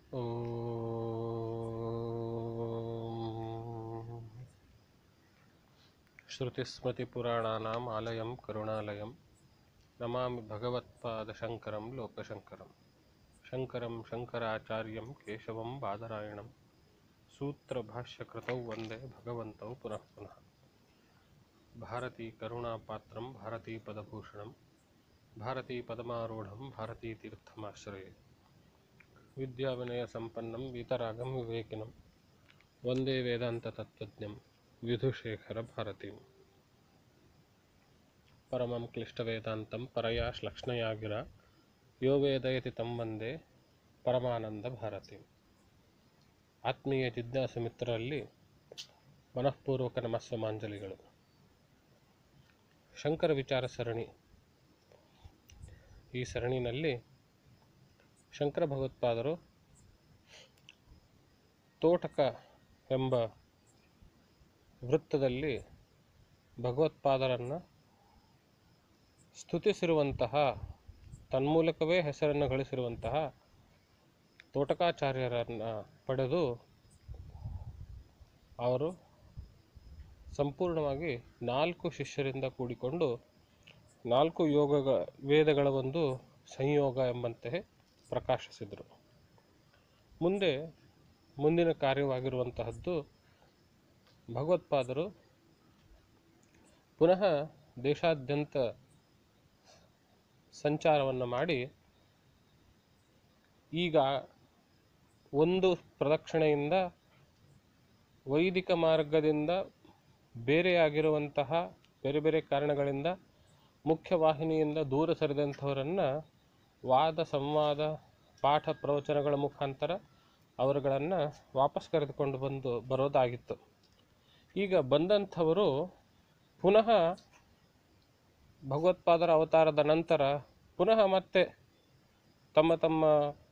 ಓಂ ಶ್ರುತಿಸ್ಮೃತಿಪುರಾಣಾನಾಂ ಆಲಯಂ ಕರುಣಾಲಯಂ ನಮಾಮಿ ಭಗವತ್ಪಾದಶಂಕರಂ ಲೋಕಶಂಕರಂ ಶಂಕರಂ ಶಂಕರಾಚಾರ್ಯಂ ಕೇಶವಂ ಬಾದರಾಯಣಂ ಸೂತ್ರಭಾಷ್ಯಕೃತೌ ವಂದೇ ಭಗವಂತೌ ಪುನಃ ಪುನಃ. ಭಾರತೀ ಕರುಣಾಪಾತ್ರಂ ಭಾರತೀ ಪದಭೂಷಣಂ ಭಾರತೀ ಪದಮಾರೂಢಂ ಭಾರತೀ ತೀರ್ಥಮಾಶ್ರಯೇ. ವಿದ್ಯಾವಿನಯ ಸಂಪನ್ನಂ ವೀತರಾಗಂ ವಿವೇಕಿನಂ ವಂದೇ ವೇದಾಂತ ತತ್ವಜ್ಞಂ ವಿಧುಶೇಖರ ಭಾರತೀಂ. ಪರಮಂ ಕ್ಲಿಷ್ಟವೇದಾಂತಂ ಪರಯಾ ಶ್ಲಕ್ಷ್ಣಯಾ ಗಿರಾ ಯೋ ವೇದಯತಿ ತಂ ವಂದೇ ಪರಮಾನಂದ ಭಾರತೀಂ. ಆತ್ಮೀಯ ಜಿಜ್ಞಾಸು ಮಿತ್ರರಲ್ಲಿ ಮನಃಪೂರ್ವಕ ನಮಸ್ಸಮಾಂಜಲಿಗಳು. ಶಂಕರ ವಿಚಾರ ಸರಣಿ. ಈ ಸರಣಿನಲ್ಲಿ ಶಂಕರ ಭಗವತ್ಪಾದರು ತೋಟಕ ಎಂಬ ವೃತ್ತದಲ್ಲಿ ಭಗವತ್ಪಾದರನ್ನು ಸ್ತುತಿಸಿರುವಂತಹ, ತನ್ಮೂಲಕವೇ ಹೆಸರನ್ನು ಗಳಿಸಿರುವಂತಹ ತೋಟಕಾಚಾರ್ಯರನ್ನು ಪಡೆದು ಅವರು ಸಂಪೂರ್ಣವಾಗಿ 4 ಶಿಷ್ಯರಿಂದ ಕೂಡಿಕೊಂಡು 4 ವೇದಗಳ ಒಂದು ಸಂಯೋಗ ಎಂಬಂತೆ ಪ್ರಕಾಶಿಸಿದರು. ಮುಂದಿನ ಕಾರ್ಯವಾಗಿರುವಂತಹದ್ದು ಭಗವತ್ಪಾದರು ಪುನಃ ದೇಶಾದ್ಯಂತ ಸಂಚಾರವನ್ನು ಮಾಡಿ ಈಗ ಒಂದು ಪ್ರದಕ್ಷಿಣೆಯಿಂದ ವೈದಿಕ ಮಾರ್ಗದಿಂದ ಬೇರೆಯಾಗಿರುವಂತಹ ಬೇರೆ ಬೇರೆ ಕಾರಣಗಳಿಂದ ಮುಖ್ಯವಾಹಿನಿಯಿಂದ ದೂರ ಸರಿದಂಥವರನ್ನು ವಾದ ಸಂವಾದ ಪಾಠ ಪ್ರವಚನಗಳ ಮುಖಾಂತರ ಅವರುಗಳನ್ನು ವಾಪಸ್ ಕರೆದುಕೊಂಡು ಬರೋದಾಗಿತ್ತು. ಈಗ ಬಂದಂಥವರು ಪುನಃ ಭಗವತ್ಪಾದರ ಅವತಾರದ ನಂತರ ಪುನಃ ಮತ್ತೆ ತಮ್ಮ ತಮ್ಮ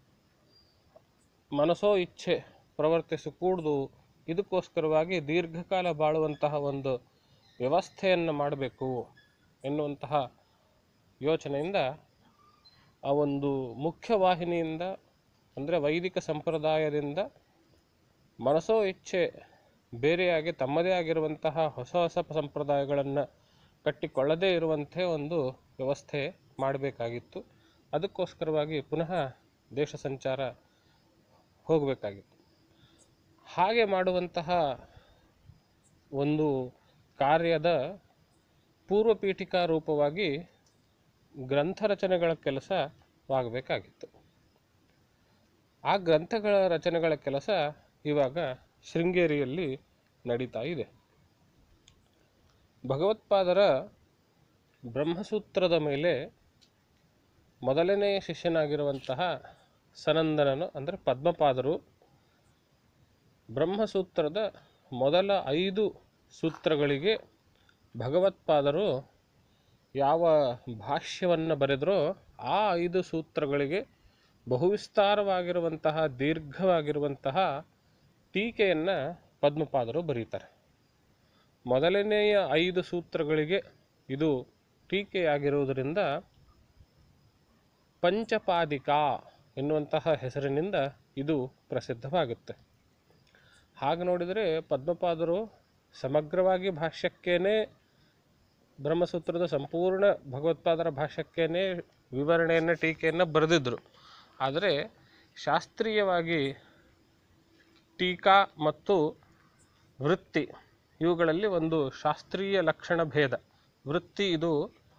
ಮನಸೋ ಇಚ್ಛೆ ಪ್ರವರ್ತಿಸಕೂಡ್ದು. ಇದಕ್ಕೋಸ್ಕರವಾಗಿ ದೀರ್ಘಕಾಲ ಬಾಳುವಂತಹ ಒಂದು ವ್ಯವಸ್ಥೆಯನ್ನು ಮಾಡಬೇಕು ಎನ್ನುವಂತಹ ಯೋಚನೆಯಿಂದ ಆ ಒಂದು ಮುಖ್ಯವಾಹಿನಿಯಿಂದ ಅಂದರೆ ವೈದಿಕ ಸಂಪ್ರದಾಯದಿಂದ ಮನಸೋ ಇಚ್ಛೆ ಬೇರೆಯಾಗಿ ತಮ್ಮದೇ ಆಗಿರುವಂತಹ ಹೊಸ ಹೊಸ ಸಂಪ್ರದಾಯಗಳನ್ನು ಕಟ್ಟಿಕೊಳ್ಳದೇ ಇರುವಂತೆ ಒಂದು ವ್ಯವಸ್ಥೆ ಮಾಡಬೇಕಾಗಿತ್ತು. ಅದಕ್ಕೋಸ್ಕರವಾಗಿ ಪುನಃ ದೇಶ ಸಂಚಾರ ಹೋಗಬೇಕಾಗಿತ್ತು. ಹಾಗೆ ಮಾಡುವಂತಹ ಒಂದು ಕಾರ್ಯದ ಪೂರ್ವಪೀಠಿಕಾ ರೂಪವಾಗಿ ಗ್ರಂಥ ರಚನೆಗಳ ಕೆಲಸವಾಗಬೇಕಾಗಿತ್ತು. ಆ ಗ್ರಂಥಗಳ ರಚನೆಗಳ ಕೆಲಸ ಇವಾಗ ಶೃಂಗೇರಿಯಲ್ಲಿ ನಡೀತಾ ಇದೆ. ಭಗವತ್ಪಾದರ ಬ್ರಹ್ಮಸೂತ್ರದ ಮೇಲೆ ಮೊದಲನೆಯ ಶಿಷ್ಯನಾಗಿರುವಂತಹ ಸನಂದನನು ಅಂದರೆ ಪದ್ಮಪಾದರು ಬ್ರಹ್ಮಸೂತ್ರದ ಮೊದಲ 5 ಸೂತ್ರಗಳಿಗೆ ಭಗವತ್ಪಾದರು ಯಾವ ಭಾಷ್ಯವನ್ನು ಬರೆದರೋ ಆ 5 ಸೂತ್ರಗಳಿಗೆ ಬಹುವಿಸ್ತಾರವಾಗಿರುವಂತಹ ದೀರ್ಘವಾಗಿರುವಂತಹ ಟೀಕೆಯನ್ನು ಪದ್ಮಪಾದರು ಬರೀತಾರೆ. ಮೊದಲನೆಯ 5 ಸೂತ್ರಗಳಿಗೆ ಇದು ಟೀಕೆಯಾಗಿರುವುದರಿಂದ ಪಂಚಪಾದಿಕಾ ಎನ್ನುವಂತಹ ಹೆಸರಿನಿಂದ ಇದು ಪ್ರಸಿದ್ಧವಾಗುತ್ತೆ. ಹಾಗೆ ನೋಡಿದರೆ ಪದ್ಮಪಾದರು ಸಮಗ್ರವಾಗಿ ಭಾಷ್ಯಕ್ಕೇನೆ ಬ್ರಹ್ಮಸೂತ್ರದ ಸಂಪೂರ್ಣ ಭಗವತ್ಪಾದರ ಭಾಷ್ಯಕ್ಕೇನೆ ವಿವರಣೆಯನ್ನು ಟೀಕೆಯನ್ನು ಬರೆದಿದ್ದರು. ಆದರೆ ಶಾಸ್ತ್ರೀಯವಾಗಿ ಟೀಕಾ ಮತ್ತು ವೃತ್ತಿ ಇವುಗಳಲ್ಲಿ ಒಂದು ಶಾಸ್ತ್ರೀಯ ಲಕ್ಷಣ ಭೇದ. ವೃತ್ತಿ ಇದು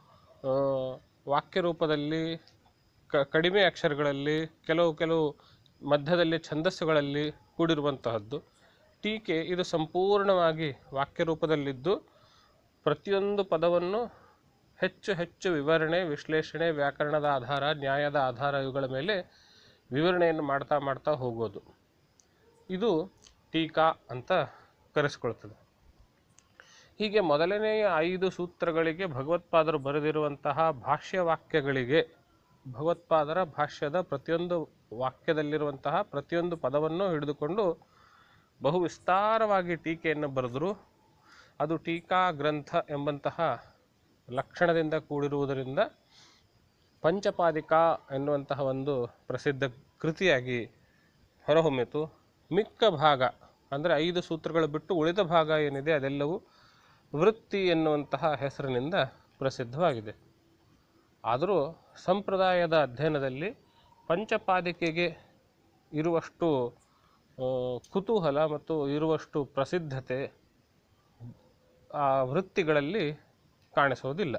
ವಾಕ್ಯ ರೂಪದಲ್ಲಿ ಕಡಿಮೆ ಅಕ್ಷರಗಳಲ್ಲಿ ಕೆಲವು ಮಧ್ಯದಲ್ಲಿ ಛಂದಸ್ಸುಗಳಲ್ಲಿ ಕೂಡಿರುವಂತಹದ್ದು. ಟೀಕೆ ಇದು ಸಂಪೂರ್ಣವಾಗಿ ವಾಕ್ಯ ರೂಪದಲ್ಲಿದ್ದು ಪ್ರತಿಯೊಂದು ಪದವನ್ನು ಹೆಚ್ಚು ಹೆಚ್ಚು ವಿವರಣೆ, ವಿಶ್ಲೇಷಣೆ, ವ್ಯಾಕರಣದ ಆಧಾರ, ನ್ಯಾಯದ ಆಧಾರ ಇವುಗಳ ಮೇಲೆ ವಿವರಣೆಯನ್ನು ಮಾಡ್ತಾ ಹೋಗೋದು. ಇದು ಟೀಕಾ ಅಂತ ಕರೆಸಿಕೊಳ್ತದೆ. ಹೀಗೆ ಮೊದಲನೆಯ 5 ಸೂತ್ರಗಳಿಗೆ ಭಗವತ್ಪಾದರು ಬರೆದಿರುವಂತಹ ಭಾಷ್ಯವಾಕ್ಯಗಳಿಗೆ ಭಗವತ್ಪಾದರ ಭಾಷ್ಯದ ಪ್ರತಿಯೊಂದು ವಾಕ್ಯದಲ್ಲಿರುವಂತಹ ಪ್ರತಿಯೊಂದು ಪದವನ್ನು ಹಿಡಿದುಕೊಂಡು ಬಹು ವಿಸ್ತಾರವಾಗಿ ಟೀಕೆಯನ್ನು ಬರೆದರು. ಅದು ಟೀಕಾ ಗ್ರಂಥ ಎಂಬಂತಹ ಲಕ್ಷಣದಿಂದ ಕೂಡಿರುವುದರಿಂದ ಪಂಚಪಾದಿಕಾ ಎನ್ನುವಂತಹ ಒಂದು ಪ್ರಸಿದ್ಧ ಕೃತಿಯಾಗಿ ಹೊರಹೊಮ್ಮಿತು. ಮಿಕ್ಕ ಭಾಗ ಅಂದರೆ 5 ಸೂತ್ರಗಳು ಬಿಟ್ಟು ಉಳಿದ ಭಾಗ ಏನಿದೆ ಅದೆಲ್ಲವೂ ವೃತ್ತಿ ಎನ್ನುವಂತಹ ಹೆಸರಿನಿಂದ ಪ್ರಸಿದ್ಧವಾಗಿದೆ. ಆದರೂ ಸಂಪ್ರದಾಯದ ಅಧ್ಯಯನದಲ್ಲಿ ಪಂಚಪಾದಿಕೆಗೆ ಇರುವಷ್ಟು ಕುತೂಹಲ ಮತ್ತು ಇರುವಷ್ಟು ಪ್ರಸಿದ್ಧತೆ ಆ ವೃತ್ತಿಗಳಲ್ಲಿ ಕಾಣಿಸೋದಿಲ್ಲ.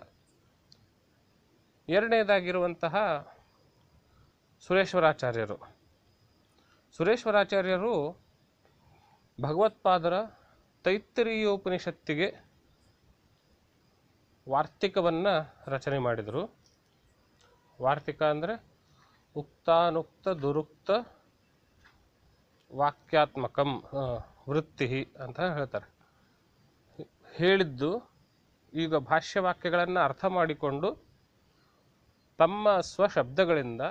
ಎರಡನೇದಾಗಿರುವಂತಹ ಸುರೇಶ್ವರಾಚಾರ್ಯರು ಭಗವತ್ಪಾದರ ತೈತ್ತರೀಯೋಪನಿಷತ್ತಿಗೆ ವಾರ್ತಿಕವನ್ನು ರಚನೆ ಮಾಡಿದರು. ವಾರ್ತಿಕ ಅಂದರೆ ಉಕ್ತಾನುಕ್ತ ದುರುಕ್ತ ವಾಕ್ಯಾತ್ಮಕಂ ವೃತ್ತಿ ಅಂತ ಹೇಳ್ತಾರೆ. ಹೇಳಿದ್ದು ಈಗ ಭಾಷ್ಯವಾಕ್ಯಗಳನ್ನು ಅರ್ಥ ಮಾಡಿಕೊಂಡು ತಮ್ಮ ಸ್ವಶಬ್ದಗಳಿಂದ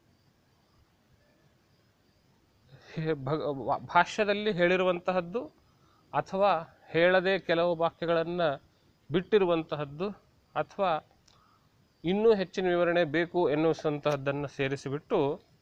ಭಾಷ್ಯದಲ್ಲಿ ಹೇಳಿರುವಂತಹದ್ದು ಅಥವಾ ಹೇಳದೆ ಕೆಲವು ವಾಕ್ಯಗಳನ್ನು ಬಿಟ್ಟಿರುವಂತಹದ್ದು ಅಥವಾ ಇನ್ನೂ ಹೆಚ್ಚಿನ ವಿವರಣೆ ಬೇಕು ಎನ್ನುವಂತಹದ್ದನ್ನು ಸೇರಿಸಿಬಿಟ್ಟು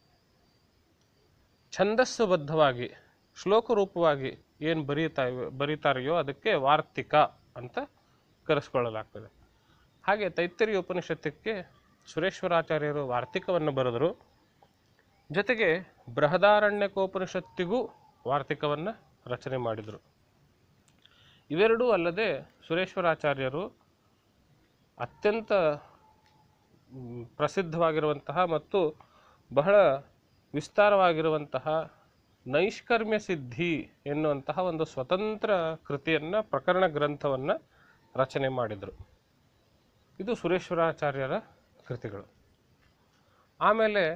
ಛಂದಸ್ಸುಬದ್ಧವಾಗಿ ಶ್ಲೋಕರೂಪವಾಗಿ ಏನು ಬರೀತಾರೆಯೋ ಅದಕ್ಕೆ ವಾರ್ತಿಕ ಅಂತ ಕರೆಸ್ಕೊಳ್ಳಲಾಗ್ತದೆ. ಹಾಗೆ ತೈತ್ತರೀಯ ಉಪನಿಷತ್ತಕ್ಕೆ ಸುರೇಶ್ವರಾಚಾರ್ಯರು ವಾರ್ತಿಕವನ್ನು ಬರೆದರು. ಜೊತೆಗೆ ಬೃಹದಾರಣ್ಯಕೋಪನಿಷತ್ತಿಗೂ ವಾರ್ತಿಕವನ್ನು ರಚನೆ ಮಾಡಿದರು. ಇವೆರಡೂ ಅಲ್ಲದೆ ಸುರೇಶ್ವರಾಚಾರ್ಯರು ಅತ್ಯಂತ ಪ್ರಸಿದ್ಧವಾಗಿರುವಂತಹ ಮತ್ತು ಬಹಳ ವಿಸ್ತಾರವಾಗಿರುವಂತಹ ನೈಷ್ಕರ್ಮ್ಯ ಸಿದ್ಧಿ ಎನ್ನುವಂತಹ ಒಂದು ಸ್ವತಂತ್ರ ಕೃತಿಯನ್ನು, ಪ್ರಕರಣ ಗ್ರಂಥವನ್ನು ರಚನೆ ಮಾಡಿದರು. ಇದು ಸುರೇಶ್ವರಾಚಾರ್ಯರ ಕೃತಿಗಳು. ಆಮೇಲೆ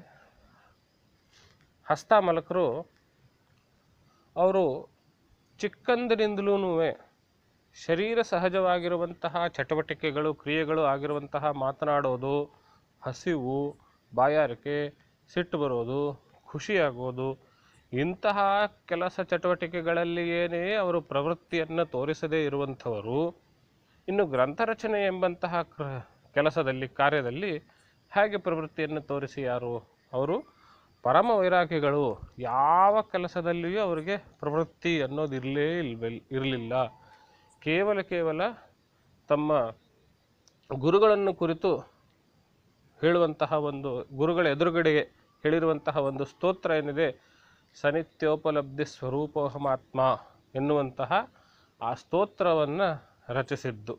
ಹಸ್ತಾಮಲಕರು ಅವರು ಚಿಕ್ಕಂದಿನಿಂದಲೂ ಶರೀರ ಸಹಜವಾಗಿರುವಂತಹ ಚಟುವಟಿಕೆಗಳು, ಕ್ರಿಯೆಗಳು ಆಗಿರುವಂತಹ ಮಾತನಾಡೋದು, ಹಸಿವು, ಬಾಯಾರಿಕೆ, ಸಿಟ್ಟು ಬರೋದು, ಖುಷಿಯಾಗೋದು, ಇಂತಹ ಕೆಲಸ ಚಟುವಟಿಕೆಗಳಲ್ಲಿಯೇ ಅವರು ಪ್ರವೃತ್ತಿಯನ್ನು ತೋರಿಸದೇ ಇರುವಂಥವರು ಇನ್ನು ಗ್ರಂಥರಚನೆ ಎಂಬಂತಹ ಕಾರ್ಯದಲ್ಲಿ ಹೇಗೆ ಪ್ರವೃತ್ತಿಯನ್ನು ತೋರಿಸಿ ಯಾರು? ಅವರು ಪರಮ ವೈರಾಗ್ಯಗಳು. ಯಾವ ಕೆಲಸದಲ್ಲಿಯೂ ಅವರಿಗೆ ಪ್ರವೃತ್ತಿ ಅನ್ನೋದು ಇರಲಿಲ್ಲ. ಕೇವಲ ತಮ್ಮ ಗುರುಗಳನ್ನು ಕುರಿತು ಹೇಳುವಂತಹ ಒಂದು, ಗುರುಗಳ ಎದುರುಗಡೆಗೆ ಹೇಳಿರುವಂತಹ ಒಂದು ಸ್ತೋತ್ರ ಏನಿದೆ, ಸನಿತ್ಯೋಪಲಬ್ಧಿ ಸ್ವರೂಪೋಹಮಾತ್ಮ ಎನ್ನುವಂತಹ ಆ ಸ್ತೋತ್ರವನ್ನು ರಚಿಸಿದ್ದು.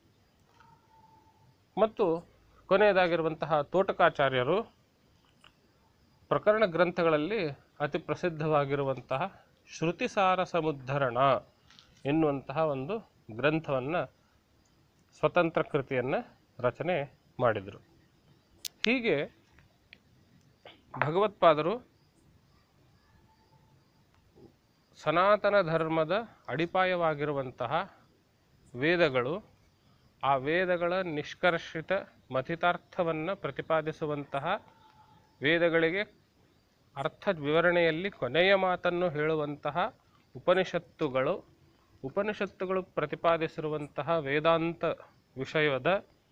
ಮತ್ತು ಕೊನೆಯದಾಗಿರುವಂತಹ ತೋಟಕಾಚಾರ್ಯರು ಪ್ರಕರಣ ಗ್ರಂಥಗಳಲ್ಲಿ ಅತಿ ಪ್ರಸಿದ್ಧವಾಗಿರುವಂತಹ ಶ್ರುತಿಸಾರ ಸಮುದ್ಧರಣ ಎನ್ನುವಂತಹ ಒಂದು ಗ್ರಂಥವನ್ನು, ಸ್ವತಂತ್ರ ಕೃತಿಯನ್ನು ರಚನೆ ಮಾಡಿದರು. ಹೀಗೆ ಭಗವತ್ಪಾದರು ಸನಾತನ ಧರ್ಮದ ಅಡಿಪಾಯವಾಗಿರುವಂತಹ ವೇದಗಳು, ಆ ವೇದಗಳ ನಿಷ್ಕರ್ಷಿತ ಮಥಿತಾರ್ಥವನ್ನು ಪ್ರತಿಪಾದಿಸುವಂತಹ, ವೇದಗಳಿಗೆ ಅರ್ಥ ವಿವರಣೆಯಲ್ಲಿ ಕೊನೆಯ ಮಾತನ್ನು ಹೇಳುವಂತಹ ಉಪನಿಷತ್ತುಗಳು ಪ್ರತಿಪಾದಿಸಿರುವಂತಹ ವೇದಾಂತ ವಿಷಯದ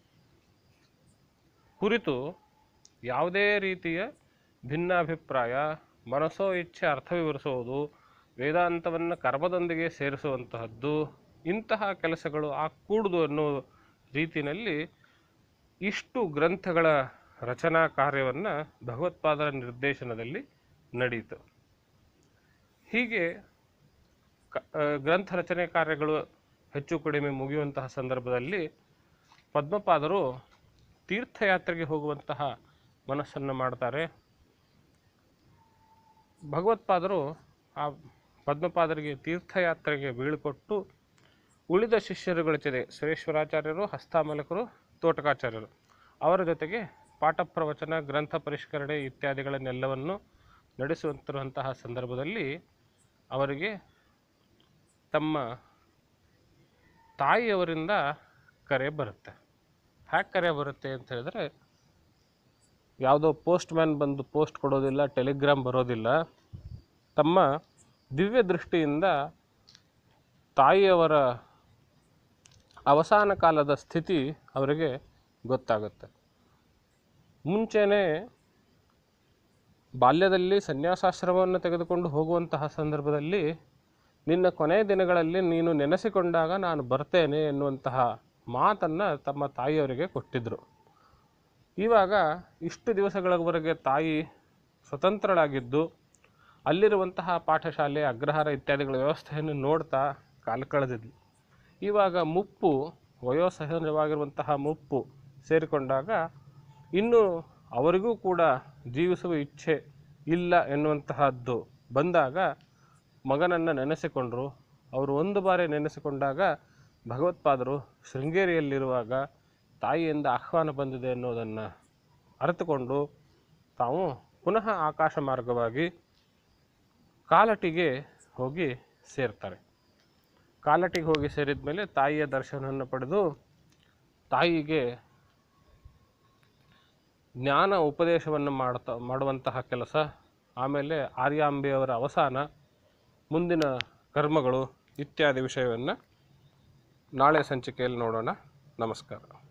ಕುರಿತು ಯಾವುದೇ ರೀತಿಯ ಭಿನ್ನಾಭಿಪ್ರಾಯ, ಮನಸ್ಸೋ ಇಚ್ಛೆ ಅರ್ಥ ವಿವರಿಸುವುದು, ವೇದಾಂತವನ್ನು ಕರ್ಮದೊಂದಿಗೆ ಸೇರಿಸುವಂತಹದ್ದು, ಇಂತಹ ಕೆಲಸಗಳು ಕೂಡುದು ಅನ್ನೋ ರೀತಿಯಲ್ಲಿ ಇಷ್ಟು ಗ್ರಂಥಗಳ ರಚನಾ ಕಾರ್ಯವನ್ನು ಭಗವತ್ಪಾದರ ನಿರ್ದೇಶನದಲ್ಲಿ ನಡೆಯಿತು. ಹೀಗೆ ಗ್ರಂಥ ರಚನೆ ಕಾರ್ಯಗಳು ಹೆಚ್ಚು ಕಡಿಮೆ ಮುಗಿಯುವಂತಹ ಸಂದರ್ಭದಲ್ಲಿ ಪದ್ಮಪಾದರು ತೀರ್ಥಯಾತ್ರೆಗೆ ಹೋಗುವಂತಹ ಮನಸ್ಸನ್ನು ಮಾಡ್ತಾರೆ. ಭಗವತ್ಪಾದರು ಆ ಪದ್ಮಪಾದರಿಗೆ ತೀರ್ಥಯಾತ್ರೆಗೆ ಬೀಳ್ಕೊಟ್ಟು ಉಳಿದ ಶಿಷ್ಯರುಗಳ ಜೊತೆ ಸುರೇಶ್ವರಾಚಾರ್ಯರು, ಹಸ್ತಾಮಲಕರು, ತೋಟಕಾಚಾರ್ಯರು ಅವರ ಜೊತೆಗೆ ಪಾಠ ಪ್ರವಚನ, ಗ್ರಂಥ ಪರಿಷ್ಕರಣೆ ಇತ್ಯಾದಿಗಳನ್ನೆಲ್ಲವನ್ನು ನಡೆಸುವಂತಿರುವಂತಹ ಸಂದರ್ಭದಲ್ಲಿ ಅವರಿಗೆ ತಮ್ಮ ತಾಯಿಯವರಿಂದ ಕರೆ ಬರುತ್ತೆ. ಹ್ಯಾಕೆ ಕರೆ ಬರುತ್ತೆ ಅಂತ ಹೇಳಿದ್ರೆ, ಯಾವುದೋ ಪೋಸ್ಟ್ ಮ್ಯಾನ್ ಬಂದು ಪೋಸ್ಟ್ ಕೊಡೋದಿಲ್ಲ, ಟೆಲಿಗ್ರಾಮ್ ಬರೋದಿಲ್ಲ. ತಮ್ಮ ದಿವ್ಯ ದೃಷ್ಟಿಯಿಂದ ತಾಯಿಯವರ ಅವಸಾನ ಕಾಲದ ಸ್ಥಿತಿ ಅವರಿಗೆ ಗೊತ್ತಾಗುತ್ತೆ. ಮುಂಚೆನೇ ಬಾಲ್ಯದಲ್ಲಿ ಸನ್ಯಾಸಾಶ್ರಮವನ್ನು ತೆಗೆದುಕೊಂಡು ಹೋಗುವಂತಹ ಸಂದರ್ಭದಲ್ಲಿ ನಿನ್ನ ಕೊನೆಯ ದಿನಗಳಲ್ಲಿ ನೀನು ನೆನೆಸಿಕೊಂಡಾಗ ನಾನು ಬರ್ತೇನೆ ಎನ್ನುವಂತಹ ಮಾತನ್ನು ತಮ್ಮ ತಾಯಿಯವರಿಗೆ ಕೊಟ್ಟಿದ್ದರು. ಇವಾಗ ಇಷ್ಟು ದಿವಸಗಳವರೆಗೆ ತಾಯಿ ಸ್ವತಂತ್ರಳಾಗಿದ್ದು ಅಲ್ಲಿರುವಂತಹ ಪಾಠಶಾಲೆ ಅಗ್ರಹಾರ ಇತ್ಯಾದಿಗಳ ವ್ಯವಸ್ಥೆಯನ್ನು ನೋಡ್ತಾ ಕಾಲ ಕಳೆದಿದ್ಲು. ಇವಾಗ ಮುಪ್ಪು, ವಯೋಸಹಜವಾಗಿರುವಂತಹ ಮುಪ್ಪು ಸೇರಿಕೊಂಡಾಗ ಇನ್ನು ಅವರಿಗೂ ಕೂಡ ಜೀವಿಸುವ ಇಚ್ಛೆ ಇಲ್ಲ ಎನ್ನುವಂತಹದ್ದು ಬಂದಾಗ ಮಗನನ್ನು ನೆನೆಸಿಕೊಂಡರು. ಅವರು ಒಂದು ಬಾರಿ ನೆನೆಸಿಕೊಂಡಾಗ ಭಗವತ್ಪಾದರು ಶೃಂಗೇರಿಯಲ್ಲಿರುವಾಗ ತಾಯಿಯಿಂದ ಆಹ್ವಾನ ಬಂದಿದೆ ಅನ್ನೋದನ್ನು ಅರಿತುಕೊಂಡು ತಾವು ಪುನಃ ಆಕಾಶ ಮಾರ್ಗವಾಗಿ ಕಾಲಟಿಗೆ ಹೋಗಿ ಸೇರ್ತಾರೆ. ಕಾಲಟಿಗೆ ಹೋಗಿ ಸೇರಿದ ಮೇಲೆ ತಾಯಿಯ ದರ್ಶನವನ್ನು ಪಡೆದು ತಾಯಿಗೆ ಜ್ಞಾನ ಉಪದೇಶವನ್ನು ಮಾಡುವಂತಹ ಕೆಲಸ, ಆಮೇಲೆ ಆರ್ಯಾಂಬೆಯವರ ಅವಸಾನ, ಮುಂದಿನ ಕರ್ಮಗಳು ಇತ್ಯಾದಿ ವಿಷಯವನ್ನು ನಾಳೆ ಸಂಚಿಕೆಯಲ್ಲಿ ನೋಡೋಣ. ನಮಸ್ಕಾರ.